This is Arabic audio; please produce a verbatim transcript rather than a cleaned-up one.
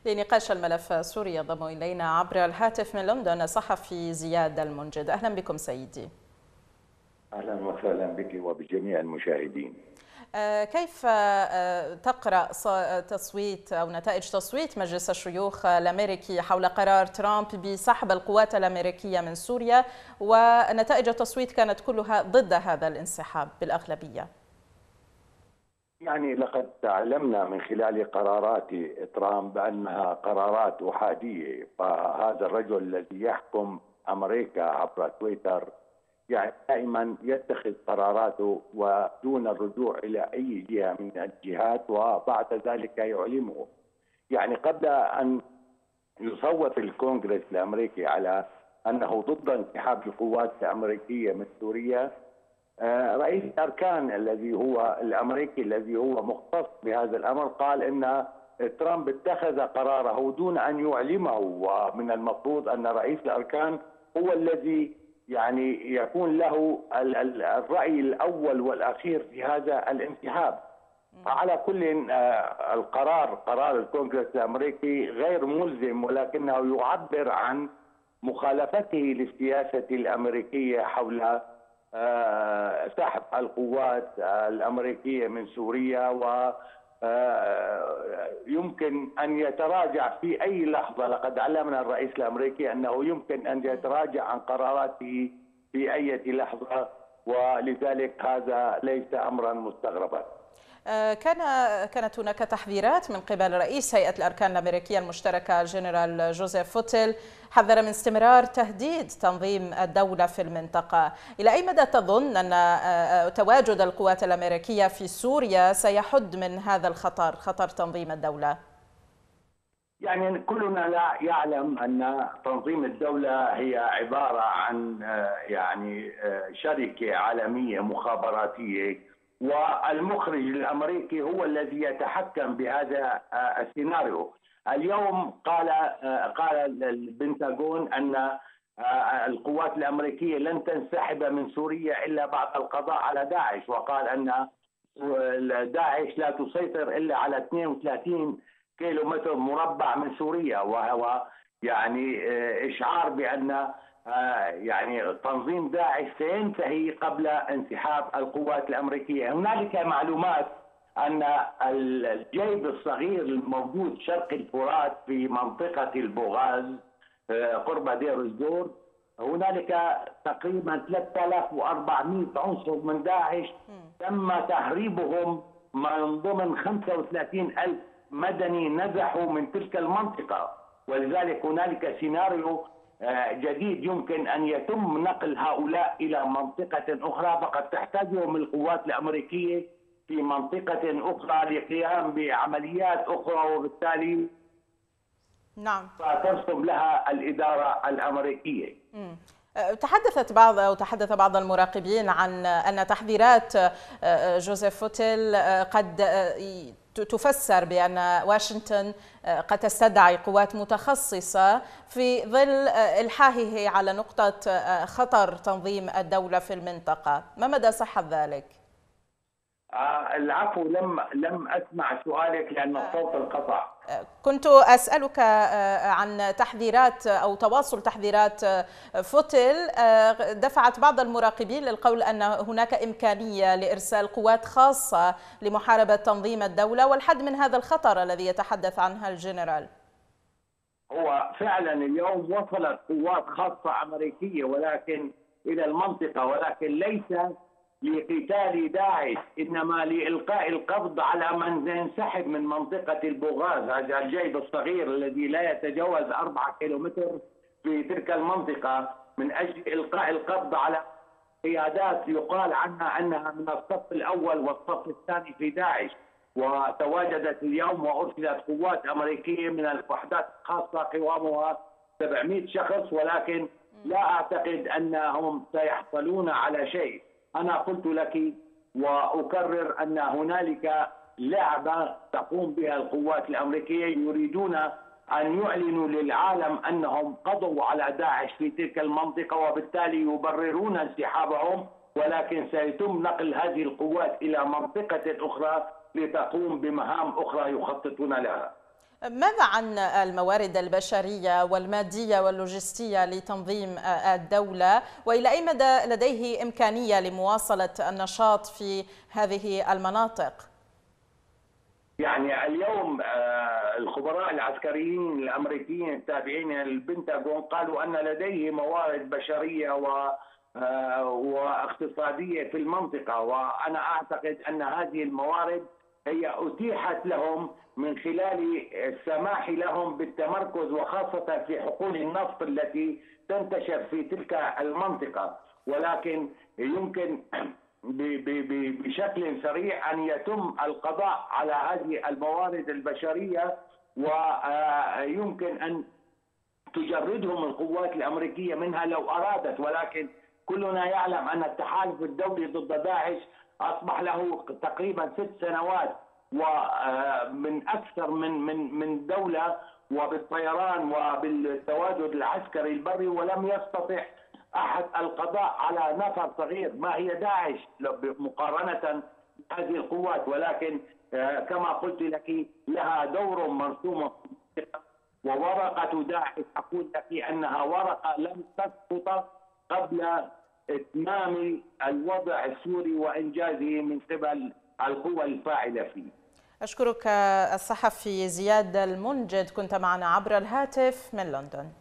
لنقاش الملف السوري ينضم إلينا عبر الهاتف من لندن الصحفي زياد المنجد. أهلا بكم سيدي. أهلا وسهلا بك وبجميع المشاهدين. كيف تقرأ تصويت أو نتائج تصويت مجلس الشيوخ الأمريكي حول قرار ترامب بسحب القوات الأمريكية من سوريا، ونتائج التصويت كانت كلها ضد هذا الانسحاب بالأغلبية؟ يعني لقد تعلمنا من خلال قرارات ترامب بأنها قرارات أحادية، فهذا الرجل الذي يحكم أمريكا عبر تويتر يعني دائما يتخذ قراراته ودون الرجوع إلى أي جهة من الجهات وبعد ذلك يعلمه. يعني قبل أن يصوت الكونغرس الأمريكي على أنه ضد انسحاب القوات الأمريكية من سوريا، رئيس الأركان الذي هو الأمريكي الذي هو مختص بهذا الأمر قال إن ترامب اتخذ قراره دون أن يعلمه، ومن المفروض أن رئيس الأركان هو الذي يعني يكون له الرأي الأول والأخير في هذا الانسحاب. على كل القرار قرار الكونغرس الأمريكي غير ملزم، ولكنه يعبر عن مخالفته للسياسة الأمريكية حول سحب القوات الأمريكية من سوريا، ويمكن أن يتراجع في أي لحظة. لقد علمنا الرئيس الأمريكي أنه يمكن أن يتراجع عن قراراته في أي لحظة، ولذلك هذا ليس أمرا مستغربا. كان كانت هناك تحذيرات من قبل رئيس هيئة الأركان الأمريكية المشتركة الجنرال جوزيف فوتيل، حذر من استمرار تهديد تنظيم الدولة في المنطقة. إلى أي مدى تظن أن تواجد القوات الأمريكية في سوريا سيحد من هذا الخطر، خطر تنظيم الدولة؟ يعني كلنا لا يعلم أن تنظيم الدولة هي عبارة عن يعني شركة عالمية مخابراتية، والمخرج الأمريكي هو الذي يتحكم بهذا السيناريو. اليوم قال قال البنتاغون أن القوات الأمريكية لن تنسحب من سوريا إلا بعد القضاء على داعش، وقال أن داعش لا تسيطر إلا على اثنين وثلاثين كيلو متر مربع من سوريا، وهو يعني إشعار بأن يعني تنظيم داعش سينتهي قبل انسحاب القوات الأمريكية. هنالك معلومات أن الجيب الصغير الموجود شرق الفرات في منطقة البوغاز قرب دير الزور، هنالك تقريبا ثلاثة آلاف وأربعمئة عنصر من داعش تم تهريبهم من ضمن خمسة وثلاثين ألف مدني نزحوا من تلك المنطقة، ولذلك هنالك سيناريو جديد يمكن أن يتم نقل هؤلاء إلى منطقة أخرى، فقد تحتاجهم القوات الأمريكية في منطقة أخرى للقيام بعمليات أخرى، وبالتالي نعم فترسم لها الإدارة الأمريكية. م. تحدثت بعض أو تحدث بعض المراقبين عن أن تحذيرات جوزيف فوتيل قد تفسر بأن واشنطن قد تستدعي قوات متخصصة في ظل إلحاحه على نقطة خطر تنظيم الدولة في المنطقة. ما مدى صحة ذلك؟ آه العفو، لم لم أسمع سؤالك لأن الصوت انقطع. كنت أسألك عن تحذيرات أو تواصل تحذيرات فوتيل دفعت بعض المراقبين للقول أن هناك إمكانية لإرسال قوات خاصة لمحاربة تنظيم الدولة والحد من هذا الخطر الذي يتحدث عنها الجنرال. هو فعلا اليوم وصلت قوات خاصة أمريكية ولكن إلى المنطقة، ولكن ليس لقتال داعش، إنما لإلقاء القبض على من ينسحب من منطقة البوغاز، هذا الجيب الصغير الذي لا يتجاوز أربعة كيلومتر في تلك المنطقة، من أجل إلقاء القبض على قيادات يقال عنها أنها من الصف الأول والصف الثاني في داعش، وتواجدت اليوم وأرسلت قوات أمريكية من الوحدات الخاصة قوامها سبعمئة شخص، ولكن لا أعتقد أنهم سيحصلون على شيء. أنا قلت لك وأكرر أن هنالك لعبة تقوم بها القوات الأمريكية، يريدون أن يعلنوا للعالم أنهم قضوا على داعش في تلك المنطقة، وبالتالي يبررون انسحابهم، ولكن سيتم نقل هذه القوات إلى منطقة أخرى لتقوم بمهام أخرى يخططون لها. ماذا عن الموارد البشرية والمادية واللوجستية لتنظيم الدولة، وإلى أي مدى لديه إمكانية لمواصلة النشاط في هذه المناطق؟ يعني اليوم الخبراء العسكريين الأمريكيين التابعين للبنتاغون قالوا أن لديه موارد بشرية و واقتصادية في المنطقة، وأنا أعتقد أن هذه الموارد هي أتيحت لهم من خلال السماح لهم بالتمركز وخاصة في حقول النفط التي تنتشر في تلك المنطقة، ولكن يمكن بشكل سريع أن يتم القضاء على هذه الموارد البشرية، ويمكن أن تجردهم القوات الأمريكية منها لو أرادت. ولكن كلنا يعلم أن التحالف الدولي ضد داعش أصبح له تقريبا ست سنوات ومن أكثر من من من دولة، وبالطيران وبالتواجد العسكري البري، ولم يستطع أحد القضاء على نفر صغير. ما هي داعش مقارنة بهذه القوات؟ ولكن كما قلت لك لها دور مرسوم، وورقة داعش أقول لك أنها ورقة لم تسقط قبل إتمام الوضع السوري وإنجازه من قبل القوى الفاعلة فيه. أشكرك الصحفي زياد المنجد، كنت معنا عبر الهاتف من لندن.